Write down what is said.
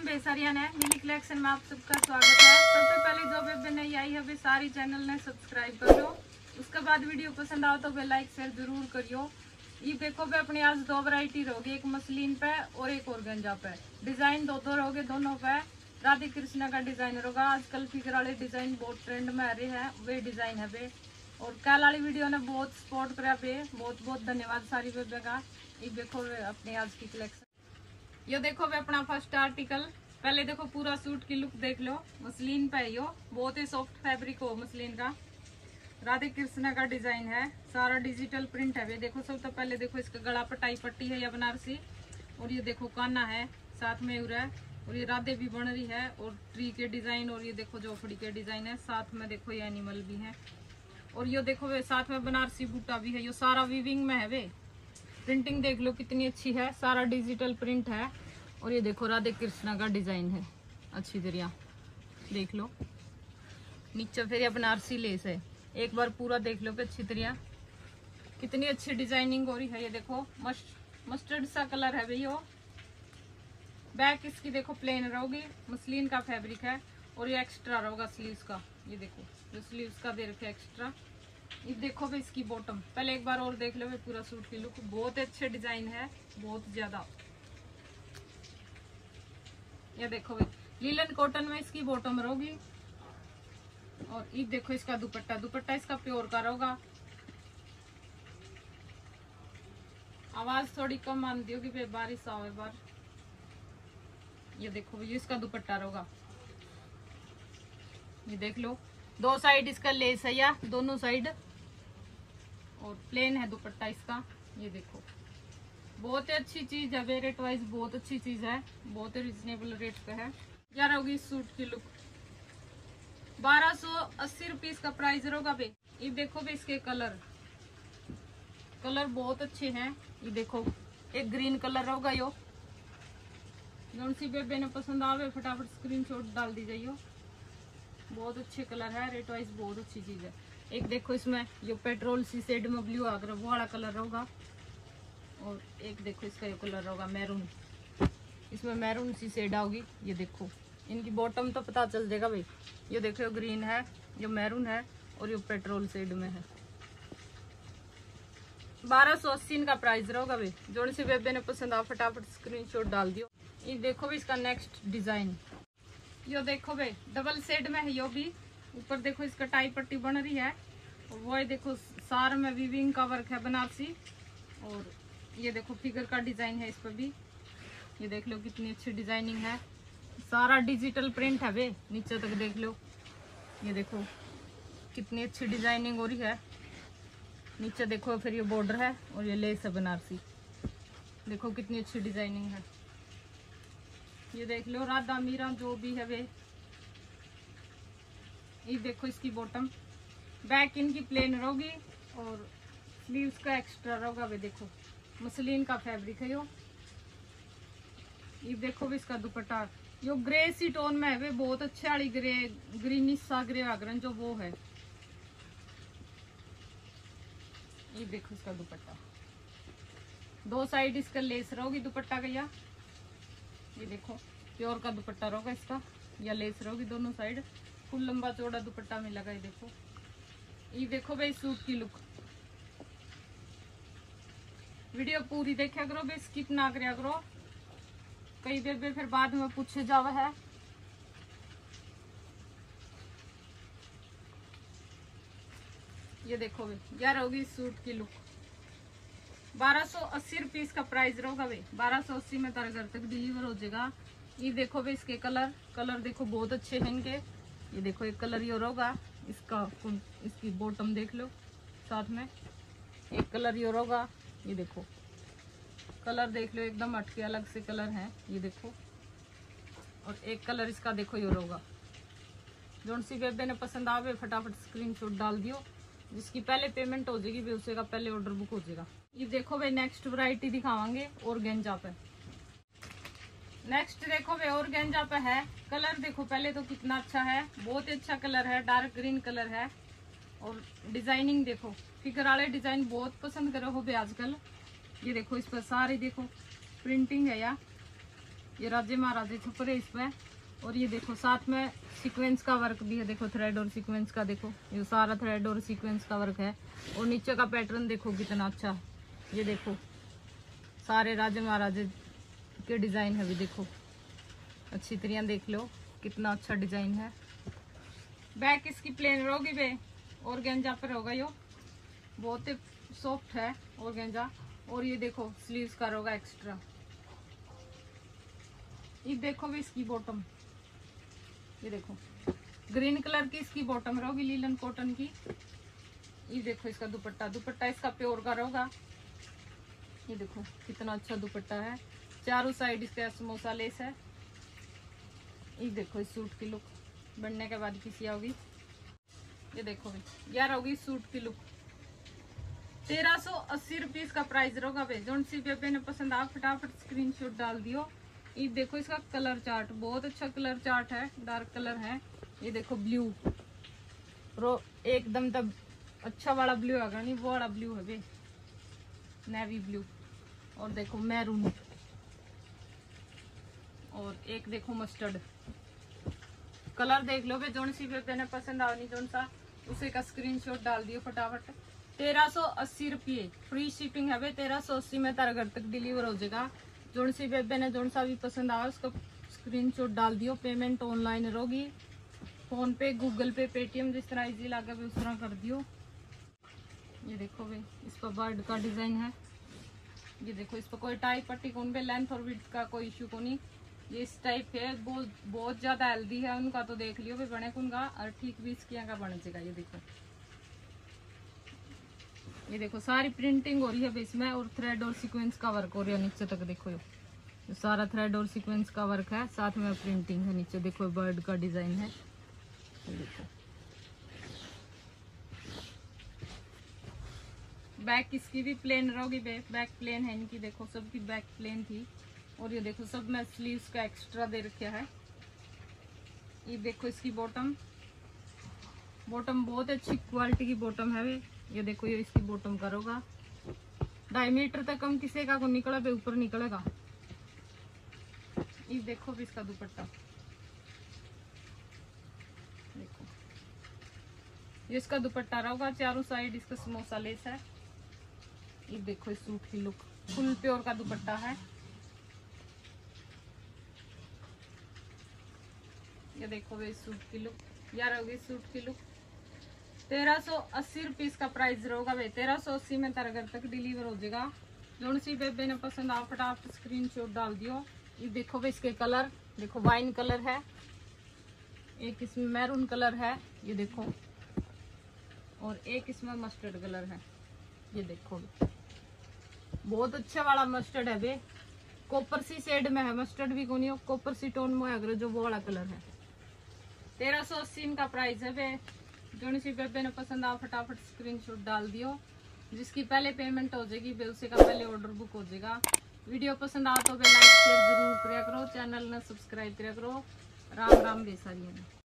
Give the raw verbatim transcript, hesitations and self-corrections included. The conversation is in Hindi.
बेसरिया है मिनी कलेक्शन में आप सबका स्वागत है। सबसे पहले जो बेबे नई आई है वे सारी चैनल ने सब्सक्राइब कर लो। उसके बाद वीडियो पसंद आओ तो वे लाइक शेयर जरूर करियो। ये देखो वे अपनी आज दो वैरायटी रहोगी, एक मसलिन पे और एक ऑर्गेंजा पे। डिजाइन दो दो रहोगे दोनों पे। राधे कृष्णा का डिजाइन होगा। आजकल फिगर वाले डिजाइन बहुत ट्रेंड में आ रहे हैं, वे डिजाइन है वे। और कल वाली वीडियो ने बहुत सपोर्ट करा पे, बहुत बहुत धन्यवाद सारी बेबे का। ये देखो वे अपनी आज की कलेक्शन। ये देखो वे अपना फर्स्ट आर्टिकल। पहले देखो पूरा सूट की लुक देख लो। मसलिन पे यो बहुत ही सॉफ्ट फैब्रिक हो मसलिन का। राधे कृष्णा का डिजाइन है, सारा डिजिटल प्रिंट है। ये देखो सबसे पहले देखो इसका गला पटाई पट्टी है या बनारसी। और ये देखो काना है, साथ में उरा है। और ये राधे भी बन रही है और ट्री के डिजाइन। और ये देखो जोफड़ी के डिजाइन है, साथ में देखो ये एनिमल भी है। और ये देखो वे साथ में बनारसी बूटा भी है। ये सारा वीविंग में है वे। प्रिंटिंग देख लो कितनी अच्छी है, सारा डिजिटल प्रिंट है। और ये देखो राधे कृष्णा का डिजाइन है अच्छी तरह देख लो। नीचे फिर ये बनारसी लेस है, एक बार पूरा देख लो कि अच्छी तरह कितनी अच्छी डिजाइनिंग हो रही है। ये देखो मस्ट मस्टर्ड सा कलर है भैया। बैक इसकी देखो प्लेन रहोगी, मसलिन का फैब्रिक है। और ये एक्स्ट्रा रहोगा स्लीव्स का। ये देखो जो स्लीव्स का दे रखे एक्स्ट्रा। ये देखो भाई इसकी बॉटम, पहले एक बार और देख लो भाई पूरा सूट की लुक। बहुत अच्छे डिजाइन है, बहुत ज्यादा। ये देखो भाई लीलन कॉटन में इसकी बॉटम रहोगी। और ये देखो इसका दुपट्टा, दुपट्टा इसका प्योर का रहोगा। आवाज थोड़ी कम आती होगी भाई, बारिश आवे बार। ये देखो भाई इसका दुपट्टा रहोगा। ये देख लो दो साइड इसका लेस है या दोनों साइड। और प्लेन है दुपट्टा इसका। ये देखो बहुत ही अच्छी चीज है, रेट वाइज बहुत अच्छी चीज है, बहुत ही रिजनेबल रेट पे है। यार होगी सूट की लुक। बारह सौ अस्सी रुपीज का प्राइस होगा बे। ये देखो बे इसके कलर कलर बहुत अच्छे हैं। ये देखो एक ग्रीन कलर होगा यो। जौन सी बेबे ने पसंद आवे फटाफट स्क्रीनशॉट डाल दी जाइयो। बहुत अच्छे कलर है, रेट वाइज बहुत अच्छी चीज है। एक देखो इसमें यो पेट्रोल सी शेड में ब्लू आकर वो वाला कलर होगा। और एक देखो इसका ये कलर होगा मैरून, इसमें मैरून सी शेड आओगी। ये देखो इनकी बॉटम तो पता चल जाएगा भाई। ये देखो ये ग्रीन है, ये मैरून है और ये पेट्रोल शेड में है। बारह सौ अस्सी इनका प्राइस रहेगा भाई। जोन सी बेबे ने पसंद आ फटाफट स्क्रीनशॉट डाल दियो। ये देखो भाई इसका नेक्स्ट डिजाइन। यो देखो भाई डबल शेड में है यो भी। ऊपर देखो इसका टाई पट्टी बन रही है। और वो देखो सार में वीविंग का वर्क है बनारसी। और ये देखो फिगर का डिजाइन है इस पर भी। ये देख लो कितनी अच्छी डिजाइनिंग है, सारा डिजिटल प्रिंट है वे। नीचे तक देख लो, ये देखो कितनी अच्छी डिजाइनिंग हो रही है। नीचे देखो फिर ये बॉर्डर है और ये लेस है बनारसी। देखो कितनी अच्छी डिजाइनिंग है। ये देख लो राधा मीरा जो भी है वे। ये देखो इसकी बॉटम, बैक इनकी प्लेन रहोगी और स्लीव्स का एक्स्ट्रा रहोगा वे। देखो मसलिन का फैब्रिक है यो। ये देखो भी इसका दुपट्टा यो ग्रे सी टोन में है वे। बहुत अच्छे वाली ग्रे ग्रीनिश सा ग्रे आगरन जो वो है। ये देखो इसका दुपट्टा, दो साइड इसका लेस रहोगी दुपट्टा का। या ये देखो प्योर का दुपट्टा रहोगा इसका, या लेस रहोगी दोनों साइड। फुल लंबा चौड़ा दुपट्टा मिलेगा। ये देखो ये देखो भाई सूट की लुक। वीडियो पूरी देखा करो बे, स्किप ना करया करो। कई बेबे फिर बाद में पूछे जावा है। ये देखो बे यार होगी सूट की लुक। बारह सौ अस्सी रुपीज का प्राइस रहेगा बे। बारह सौ अस्सी में तारे घर तक डिलीवर हो जाएगा। ये देखो बे इसके कलर कलर देखो बहुत अच्छे हैं इनके। ये देखो एक कलर ये होगा इसका, इसकी बॉटम देख लो साथ में। एक कलर ये होगा, ये देखो कलर देख लो एकदम हटके अलग से कलर है। ये देखो और एक कलर इसका देखो ये होगा। जोन सी बेबे ने पसंद आवे फटाफट स्क्रीनशॉट डाल दियो। जिसकी पहले पेमेंट हो जाएगी भी उसे का पहले ऑर्डर बुक हो जाएगा। ये देखो भाई नेक्स्ट वैरायटी दिखावांगे ऑर्गेंजा पे। नेक्स्ट देखो भाई ऑर्गेंजा पे है। कलर देखो पहले तो कितना अच्छा है, बहुत ही अच्छा कलर है, डार्क ग्रीन कलर है। और डिजाइनिंग देखो फिगर वाले डिजाइन बहुत पसंद करो हो भाई आजकल। ये देखो इस पर सारी देखो प्रिंटिंग है या ये राजे महाराजे छपरे इसमें। और ये देखो साथ में सीक्वेंस का वर्क भी है, देखो थ्रेड और सीक्वेंस का, देखो ये सारा थ्रेड और सीक्वेंस का वर्क है। और नीचे का पैटर्न देखो कितना अच्छा है, ये देखो सारे राजे महाराजे के डिजाइन है भी, देखो अच्छी तरह देख लो कितना अच्छा डिजाइन है। बैक इसकी प्लेन रहोगी बे, और गेंजा पर होगा, यो बहुत ही सॉफ्ट है और गेंजा। और ये देखो स्लीव्स का होगा एक्स्ट्रा। ये देखो भी इसकी बॉटम, ये देखो ग्रीन कलर की इसकी बॉटम रहोगी लीलन कॉटन की। ये देखो इसका दुपट्टा, दुपट्टा इसका प्योर का रहेगा। ये देखो कितना अच्छा दुपट्टा है, चारों साइड इसका समोसा लेस है। ये देखो इस सूट की लुक बनने के बाद किसी आओगी। ये देखो भी यार होगी सूट की लुक। तेरह सौ अस्सी रुपीज का प्राइस रहेगा भाई। जोन सी बेबे ने पसंद आ फटाफट स्क्रीनशॉट डाल दियो। ये देखो इसका कलर चार्ट, बहुत अच्छा कलर चार्ट है, डार्क कलर है। ये देखो ब्लू रो एकदम तब अच्छा वाला ब्लू है, नहीं वो वाला ब्लू है बे, नेवी ब्लू। और देखो मैरून, और एक देखो मस्टर्ड कलर। देख लो बे जोन सी बेबे ने पसंद आवनी जोन सा उसे का स्क्रीनशॉट डाल दियो फटाफट। तेरह सौ अस्सी रुपये फ्री शिपिंग है बे, तेरह सौ अस्सी में तारा घर तक डिलीवर हो जाएगा। जोन सी बेबे ने जोन सा भी पसंद आवा उसका स्क्रीनशॉट डाल दियो। पेमेंट ऑनलाइन रहेगी, PhonePe, Google Pay, Paytm, जिस तरह इजी लगे उस तरह कर दियो। ये देखो बे इस पर बर्ड का डिजाइन है। ये देखो इस पर कोई टाई पट्टी कौन पे, लेंथ और विड्थ का कोई इशू को नहीं। ये इस टाइप है, बहुत बहुत ज्यादा हेल्दी है उनका, तो देख लियो भी बने उनका और ठीक भी इसकी का बन जाएगा। ये देखो ये देखो सारी प्रिंटिंग हो रही है इसमें, और थ्रेड और सीक्वेंस का वर्क हो रहा है नीचे तक। देखो ये सारा थ्रेड और सीक्वेंस का वर्क है, साथ में प्रिंटिंग है नीचे। देखो बर्ड का डिजाइन है। देखो बैक इसकी भी प्लेन रहोगी, बैक प्लेन है इनकी। देखो सबकी बैक प्लेन थी। और ये देखो सब में स्लीव्स का एक्स्ट्रा दे रखा है। ये देखो इसकी बॉटम, बॉटम बहुत अच्छी क्वालिटी की बॉटम है वे। ये देखो ये इसकी बॉटम करोगा ढाई मीटर तक कम किसी का को निकला पे ऊपर निकलेगा। ये देखो भी इसका दुपट्टा, देखो ये इसका दुपट्टा रहेगा, चारों साइड इसका समोसा लेस है। ये देखो इस सूट की लुक, फुल प्योर का दुपट्टा है। ये देखो वे सूट की लुक यार होगी सूट की लुक। तेरह सौ अस्सी रुपीज का प्राइस रहेगा भाई, तेरह सौ अस्सी में तारा घर तक डिलीवर हो जाएगा। जोन सी बेबे ने पसंद आ फटाफट स्क्रीनशॉट डाल दियो। ये देखो भाई इसके कलर, देखो वाइन कलर है, एक इसमें मैरून कलर है, ये देखो, और एक इसमें मस्टर्ड कलर है। ये देखो बहुत अच्छा वाला मस्टर्ड है बे, कॉपर सी शेड में है, मस्टर्ड भी कोनी, कॉपर सी टोन में अगर जो वो वाला कलर है। तेरह सौ अस्सी का प्राइस है बे। जोन सी बेबे ने पसंद आ फटाफट स्क्रीनशॉट डाल दियो। जिसकी पहले पेमेंट हो जाएगी बे उसे का पहले ऑर्डर बुक हो जाएगा। वीडियो पसंद आ तो बे लाइक शेयर जरूर करा करो, चैनल ने सब्सक्राइब करा करो। राम राम बेसारिया।